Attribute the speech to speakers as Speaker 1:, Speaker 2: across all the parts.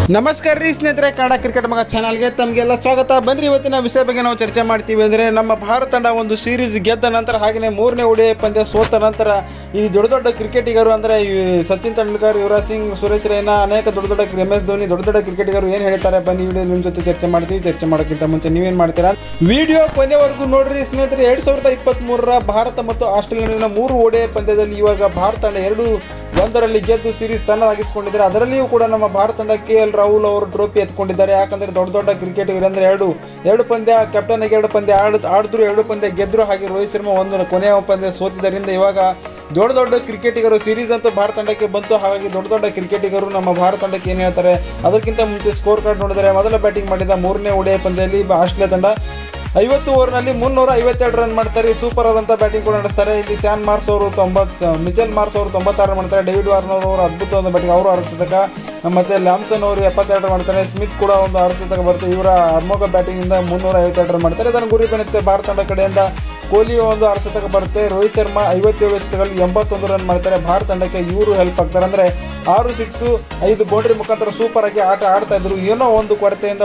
Speaker 1: ನಮಸ್ಕಾರ ರೀ ಸ್ನೇಹಿತರೆ, ಕನ್ನಡ ಕ್ರಿಕೆಟ್ ಮಗ ಚಾನಲ್ಗೆ ತಮಗೆಲ್ಲ ಸ್ವಾಗತ. ಬನ್ನಿ, ಇವತ್ತಿನ ವಿಷಯ ಬಗ್ಗೆ ನಾವು ಚರ್ಚೆ ಮಾಡ್ತೀವಿ. ಅಂದರೆ ನಮ್ಮ ಭಾರತ ತಂಡ ಒಂದು ಸೀರೀಸ್ ಗೆದ್ದ ನಂತರ ಹಾಗೆಯೇ ಮೂರನೇ ಒಡಿಐ ಪಂದ್ಯ ಸೋತ ನಂತರ ಈ ದೊಡ್ಡ ಕ್ರಿಕೆಟಿಗರು ಅಂದರೆ ಸಚಿನ್ ತೆಂಡೂಲ್ಕರ್, ಯುವರಾಜ್ ಸಿಂಗ್, ಸುರೇಶ್ ರೈನಾ, ಅನೇಕ ದೊಡ್ಡ MS ಧೋನಿ, ದೊಡ್ಡ ಕ್ರಿಕೆಟಿಗರು ಏನು ಹೇಳ್ತಾರೆ ಬನ್ನಿ ವಿಡಿಯೋ ನಿಮ್ಮ ಜೊತೆ ಚರ್ಚೆ ಮಾಡ್ತೀವಿ. ಚರ್ಚೆ ಮಾಡೋಕ್ಕಿಂತ ಮುಂಚೆ ನೀವೇನು ಮಾಡ್ತೀರಾ ವಿಡಿಯೋ ಕೊನೆವರೆಗೂ ನೋಡ್ರಿ ಸ್ನೇಹಿತರೆ. 2023ರ ಭಾರತ ಮತ್ತು ಆಸ್ಟ್ರೇಲಿಯಾ ನಡುವಿನ 3 ಒಡಿಐ ಪಂದ್ಯದಲ್ಲಿ ಇವಾಗ ಭಾರತ ತಂಡ 2-1 ಗೆದ್ದು ಸೀರೀಸ್ ತನ್ನದಾಗಿಸಿಕೊಂಡಿದ್ದಾರೆ. ಅದರಲ್ಲಿಯೂ ಕೂಡ ನಮ್ಮ ಭಾರತ ತಂಡ KL ರಾಹುಲ್ ಅವರು ಟ್ರೋಫಿ ಎತ್ಕೊಂಡಿದ್ದಾರೆ. ಯಾಕಂದರೆ ದೊಡ್ಡ ಕ್ರಿಕೆಟಿಗರು ಅಂದರೆ ಎರಡು ಪಂದ್ಯ ಕ್ಯಾಪ್ಟನ್ ಆಗಿ 2 ಪಂದ್ಯ ಆಡಿದ್ರು, 2 ಪಂದ್ಯ ಗೆದ್ದರು. ಹಾಗೆ ರೋಹಿತ್ ಶರ್ಮಾ ಒಂದು ಕೊನೆಯ ಪಂದ್ಯ ಸೋತಿದ್ದರಿಂದ ಇವಾಗ ದೊಡ್ಡ ಕ್ರಿಕೆಟಿಗರು ಸೀರೀಸ್ ಅಂತೂ ಭಾರತ ತಂಡಕ್ಕೆ ಬಂತು. ಹಾಗಾಗಿ ದೊಡ್ಡ ಕ್ರಿಕೆಟಿಗರು ನಮ್ಮ ಭಾರತ ತಂಡಕ್ಕೆ ಏನು ಹೇಳ್ತಾರೆ ಅದಕ್ಕಿಂತ ಮುಂಚೆ ಸ್ಕೋರ್ ಕಾರ್ಡ್ ನೋಡಿದರೆ ಮೊದಲ ಬ್ಯಾಟಿಂಗ್ ಮಾಡಿದ 3ನೇ ಒಡಿಐ ಪಂದ್ಯದಲ್ಲಿ ಆಸ್ಟ್ರೇಲಿಯಾ ತಂಡ 50 ಓವರ್ನಲ್ಲಿ 352 ರನ್ ಮಾಡ್ತಾರೆ. ಸೂಪರ್ ಆದಂಥ ಬ್ಯಾಟಿಂಗ್ ಕೂಡ ನಡೆಸ್ತಾರೆ. ಇಲ್ಲಿ ಸ್ಯಾನ್ ಮಾರ್ಸ್ ಅವರು 90, ಮಿಚೆಲ್ ಮಾರ್ಸ್ ಅವರು 96 ರನ್ ಮಾಡ್ತಾರೆ. ಡೇವಿಡ್ ವಾರ್ನರ್ ಅವರು ಅದ್ಭುತವಾದ ಬ್ಯಾಟಿಂಗ್, ಅವರು 6 ಶತಕ, ಮತ್ತು ಲ್ಯಾಮ್ಸನ್ ಅವರು 72 ರನ್ ಮಾಡ್ತಾರೆ. ಸ್ಮಿತ್ ಕೂಡ ಒಂದು 6 ಶತಕ ಬರುತ್ತೆ. ಇವರ ಅಮೋಘ ಬ್ಯಾಟಿಂಗಿಂದ 352 ರನ್ ಮಾಡ್ತಾರೆ. ಅದನ್ನು ಗುರಿ ಬೆನ್ನತ್ತೆ ಭಾರತ ತಂಡ ಕಡೆಯಿಂದ ಕೊಹ್ಲಿ ಒಂದು 6 ಶತಕ ಬರುತ್ತೆ. ರೋಹಿತ್ ಶರ್ಮಾ 57 ಶತಕಗಳಲ್ಲಿ 81 ರನ್ ಮಾಡ್ತಾರೆ. ಭಾರತ ತಂಡಕ್ಕೆ ಇವರು ಹೆಲ್ಪ್ ಆಗ್ತಾರೆ. ಅಂದರೆ 6 ಸಿಕ್ಸು 5 ಬೌಂಡ್ರಿ ಮುಖಾಂತರ ಸೂಪರ್ ಆಗಿ ಆಟ ಆಡ್ತಾ ಇದ್ರು. ಏನೋ ಒಂದು ಕೊರತೆಯಿಂದ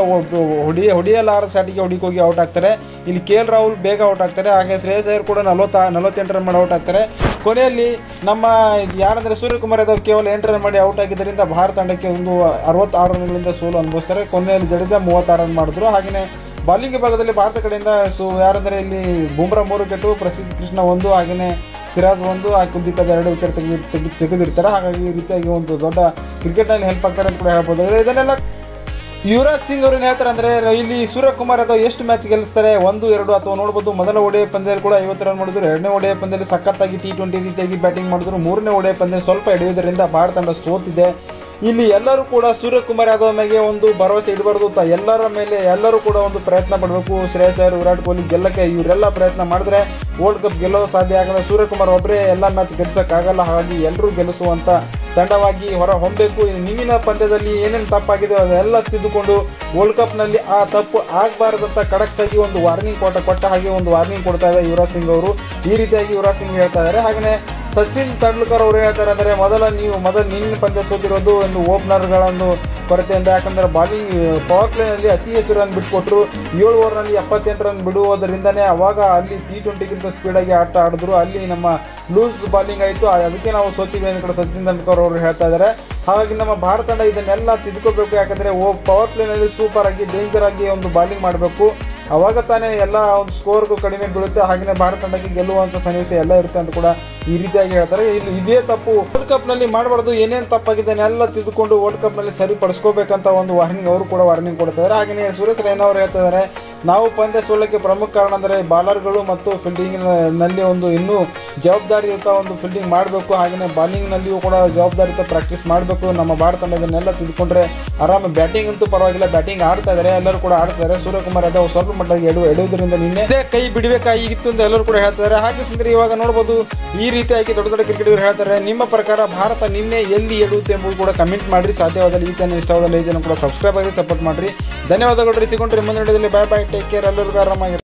Speaker 1: ಹೊಡಿಯಲಾರ ಶಾಟಿಗೆ ಹೋಗಿ ಔಟ್ ಆಗ್ತಾರೆ. ಇಲ್ಲಿ KL ರಾಹುಲ್ ಬೇಗ ಔಟ್ ಆಗ್ತಾರೆ. ಹಾಗೆ ಶ್ರೇಯಸ್ ಅಯ್ಯರ್ ಕೂಡ 48 ರನ್ ಮಾಡಿ ಔಟ್ ಆಗ್ತಾರೆ. ಕೊನೆಯಲ್ಲಿ ನಮ್ಮ ಯಾರಂದರೆ ಸೂರ್ಯಕುಮಾರ್ ಯಾದವ್ ಕೇವಲ 8 ರನ್ ಮಾಡಿ ಔಟ್ ಆಗಿದ್ದರಿಂದ ಭಾರತ ತಂಡಕ್ಕೆ ಒಂದು 66 ರನ್ಗಳಿಂದ ಸೋಲು ಅನುಭವಿಸ್ತಾರೆ. ಕೊನೆಯಲ್ಲಿ ಜಡೇಜಾ 36 ರನ್ ಮಾಡಿದ್ರು. ಹಾಗೆಯೇ ಬಾಲಿಂಗ್ ವಿಭಾಗದಲ್ಲಿ ಭಾರತ ಕಡೆಯಿಂದ ಯಾರಂದರೆ ಇಲ್ಲಿ ಬುಮ್ರಾ 3 ವಿಕೆಟು, ಪ್ರಸಿದ್ಧ ಕೃಷ್ಣ 1, ಹಾಗೆಯೇ ಸಿರಾಜ್ 1, ಕುಲ್ದೀಪ್ 2 ವಿಕೆಟ್ ತೆಗೆದಿರ್ತಾರೆ. ಹಾಗಾಗಿ ಈ ರೀತಿಯಾಗಿ ಒಂದು ದೊಡ್ಡ ಕ್ರಿಕೆಟ್ನಲ್ಲಿ ಹೆಲ್ಪ್ ಆಗ್ತಾರೆ ಅಂತ ಕೂಡ ಹೇಳ್ಬೋದು. ಇದನ್ನೆಲ್ಲ ಯುವರಾಜ್ ಸಿಂಗ್ ಅವ್ರು ಏನು ಹೇಳ್ತಾರೆ ಅಂದರೆ ಇಲ್ಲಿ ಸೂರ್ಯಕುಮಾರ್ ಯಾದವ್ ಎಷ್ಟು ಮ್ಯಾಚ್ ಗೆಲ್ಲಿಸ್ತಾರೆ, 1, 2 ಅಥವಾ ನೋಡ್ಬೋದು. ಮೊದಲ ಒಡಿಐ ಪಂದ್ಯದಲ್ಲಿ ಕೂಡ 50 ರನ್ ಮಾಡಿದ್ರು. 2ನೇ ಒಡಿಐ ಪಂದ್ಯದಲ್ಲಿ ಸಖತ್ತಾಗಿ T20 ರೀತಿಯಾಗಿ ಬ್ಯಾಟಿಂಗ್ ಮಾಡಿದ್ರು. 3ನೇ ಒಡಿಐ ಪಂದ್ಯ ಸ್ವಲ್ಪ ಎಡೆಯುವುದರಿಂದ ಭಾರತ ತಂಡ ಸೋತಿದೆ. ಇಲ್ಲಿ ಎಲ್ಲರೂ ಕೂಡ ಸೂರ್ಯಕುಮಾರ್ ಯಾದವ್ ಮೇಲೆ ಒಂದು ಭರವಸೆ ಇಡಬಾರ್ದು. ಎಲ್ಲರ ಮೇಲೆ ಎಲ್ಲರೂ ಕೂಡ ಒಂದು ಪ್ರಯತ್ನ ಪಡಬೇಕು. ಶ್ರೇಯಸ್ ಅಯ್ಯರ್, ವಿರಾಟ್ ಕೊಹ್ಲಿ ಗೆಲ್ಲಕ್ಕೆ ಇವರೆಲ್ಲ ಪ್ರಯತ್ನ ಮಾಡಿದ್ರೆ ವರ್ಲ್ಡ್ ಕಪ್ ಗೆಲ್ಲೋದು ಸಾಧ್ಯ ಆಗಲ್ಲ. ಸೂರ್ಯಕುಮಾರ್ ಒಬ್ಬರೇ ಎಲ್ಲ ಮ್ಯಾಚ್ ಗೆಲ್ಲಿಸೋಕ್ಕಾಗಲ್ಲ. ಹಾಗಾಗಿ ಎಲ್ಲರೂ ಗೆಲ್ಲಿಸುವಂಥ ತಂಡವಾಗಿ ಹೊರ ಹೊಮ್ಮಬೇಕು. ನೀವಿನ ಪಂದ್ಯದಲ್ಲಿ ಏನೇನು ತಪ್ಪಾಗಿದೆ ಅದೆಲ್ಲ ತಿದ್ದುಕೊಂಡು ವರ್ಲ್ಡ್ ಕಪ್ನಲ್ಲಿ ಆ ತಪ್ಪು ಆಗಬಾರ್ದಂತ ಖಡಕ್ಕಾಗಿ ಒಂದು ವಾರ್ನಿಂಗ್ ಕೊಟ್ಟ ಹಾಗೆ ಒಂದು ವಾರ್ನಿಂಗ್ ಕೊಡ್ತಾ ಇದೆ ಯುವರಾಜ್ ಸಿಂಗ್ ಅವರು. ಈ ರೀತಿಯಾಗಿ ಯುವರಾಜ್ ಸಿಂಗ್ ಹೇಳ್ತಾ ಇದ್ದಾರೆ. ಹಾಗೆಯೇ ಸಚಿನ್ ತೆಂಡೂಲ್ಕರ್ ಅವರು ಹೇಳ್ತಾರೆ ಅಂದರೆ ಮೊದಲು ನಿನ್ನ ಪಂದ್ಯ ಸೋತಿರೋದು ಒಂದು ಓಪನರ್ಗಳನ್ನು ಕೊರತೆಯಿಂದ. ಯಾಕಂದರೆ ಬಾಲಿಂಗ್ ಪವರ್ ಪ್ಲೇನಲ್ಲಿ ಅತಿ ಹೆಚ್ಚು ರನ್ ಬಿಟ್ಕೊಟ್ರು. 7 ಓವರ್ನಲ್ಲಿ 78 ರನ್ ಬಿಡುವುದರಿಂದನೇ ಅವಾಗ ಅಲ್ಲಿ T20ಗಿಂತ ಸ್ಪೀಡಾಗಿ ಆಟ ಆಡಿದ್ರು. ಅಲ್ಲಿ ನಮ್ಮ ಲೂಸ್ ಬಾಲಿಂಗ್ ಆಯಿತು, ಅದಕ್ಕೆ ನಾವು ಸೋತೀವಿ ಅಂತ ಕೂಡ ಸಚಿನ್ ತೆಂಡೂಲ್ಕರ್ ಅವರು ಹೇಳ್ತಾ ಇದ್ದಾರೆ. ಹಾಗಾಗಿ ನಮ್ಮ ಭಾರತ ತಂಡ ಇದನ್ನೆಲ್ಲ ತಿದ್ದುಕೋಬೇಕು. ಯಾಕಂದರೆ ಪವರ್ ಪ್ಲೇನಲ್ಲಿ ಸೂಪರ್ ಆಗಿ ಡೇಂಜರ್ ಆಗಿ ಒಂದು ಬಾಲಿಂಗ್ ಮಾಡಬೇಕು. ಅವಾಗ ತಾನೇ ಎಲ್ಲ ಒಂದು ಸ್ಕೋರ್ಗೂ ಕಡಿಮೆ ಬೀಳುತ್ತೆ. ಹಾಗೆಯೇ ಭಾರತ ತಂಡಕ್ಕೆ ಗೆಲ್ಲುವಂಥ ಸನ್ನಿವೇಶ ಎಲ್ಲ ಇರುತ್ತೆ ಅಂತ ಕೂಡ ಈ ರೀತಿಯಾಗಿ ಹೇಳ್ತಾರೆ. ಇಲ್ಲಿ ಇದೇ ತಪ್ಪು ವರ್ಲ್ಡ್ ಕಪ್ನಲ್ಲಿ ಮಾಡಬಾರ್ದು. ಏನೇನು ತಪ್ಪಾಗಿದೆ ಎಲ್ಲ ತಿದ್ದುಕೊಂಡು ವರ್ಲ್ಡ್ ಕಪ್ನಲ್ಲಿ ಸರಿಪಡಿಸ್ಕೋಬೇಕಂತ ಒಂದು ವಾರ್ನಿಂಗ್ ಅವರು ಕೂಡ ವಾರ್ನಿಂಗ್ ಕೊಡ್ತಿದ್ದಾರೆ. ಹಾಗೆಯೇ ಸುರೇಶ್ ರೈನಾ ಅವರು ಹೇಳ್ತಿದ್ದಾರೆ, ನಾವು ಪಂದ್ಯ ಸೋಲಕ್ಕೆ ಪ್ರಮುಖ ಕಾರಣ ಅಂದರೆ ಬಾಲರ್ಗಳು ಮತ್ತು ಫೀಲ್ಡಿಂಗ್ನಲ್ಲಿ ಒಂದು ಇನ್ನೂ ಜವಾಬ್ದಾರಿಯುತ ಒಂದು ಫೀಲ್ಡಿಂಗ್ ಮಾಡಬೇಕು. ಹಾಗೆಯೇ ಬಾಲಿಂಗ್ನಲ್ಲಿಯೂ ಕೂಡ ಜವಾಬ್ದಾರಿಯುತ ಪ್ರಾಕ್ಟೀಸ್ ಮಾಡಬೇಕು. ನಮ್ಮ ಭಾರತ ತಂಡ ಇದನ್ನೆಲ್ಲ ತಿಳ್ಕೊಂಡ್ರೆ ಆರಾಮ ಬ್ಯಾಟಿಂಗ್ ಅಂತೂ ಪರವಾಗಿಲ್ಲ, ಬ್ಯಾಟಿಂಗ್ ಆಡ್ತಾ ಇದ್ದಾರೆ, ಎಲ್ಲರೂ ಕೂಡ ಆಡ್ತಿದ್ದಾರೆ. ಸೂರ್ಯಕುಮಾರ್ ಯಾದವ್ ಸ್ವಲ್ಪ ಮಟ್ಟಿಗೆ ಎಡುವುದರಿಂದ ನಿನ್ನೆ ಕೈ ಬಿಡಬೇಕಾಗಿತ್ತು ಅಂತ ಎಲ್ಲರೂ ಕೂಡ ಹೇಳ್ತಾರೆ. ಹಾಗೆ ಸಿಂದ್ರೆ ಇವಾಗ ನೋಡ್ಬೋದು ಈ ರೀತಿಯಾಗಿ ದೊಡ್ಡ ಕ್ರಿಕೆಟಿಗರು ಹೇಳ್ತಾರೆ. ನಿಮ್ಮ ಪ್ರಕಾರ ಭಾರತ ನಿನ್ನೆ ಎಲ್ಲಿ ಎಡುತ್ತೆ ಎಂಬುದು ಕೂಡ ಕಮೆಂಟ್ ಮಾಡಿರಿ. ಸಾಧ್ಯವಾದಲ್ಲಿ ಈ ಚಾನಲ್ ಇಷ್ಟವಾದಲ್ಲಿ ಈ ಚಾನಲ್ ಕೂಡ ಸಬ್ಸ್ಕ್ರೈಬ್ ಆಗಿ ಸಪೋರ್ಟ್ ಮಾಡಿರಿ. ಧನ್ಯವಾದಗಳು. ಸಿಗೊಂಡ್ರೆ ಮುಂದಿನ ವಿಡಿಯೋದಲ್ಲಿ. ಬಾಯ್, ಟೇಕ್ ಕೇರ್, ಎಲ್ಲರಿಗೂ ಆರಾಮಾಗಿ.